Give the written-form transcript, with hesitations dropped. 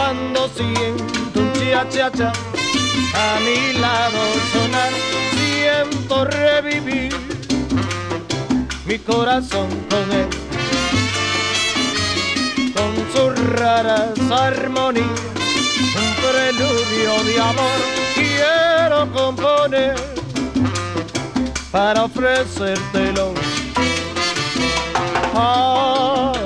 cuando siento un cha-cha-cha a mi lado sonar, siento revivir mi corazón con él, con sus raras armonías, un preludio de amor quiero componer para ofrecértelo. Ah,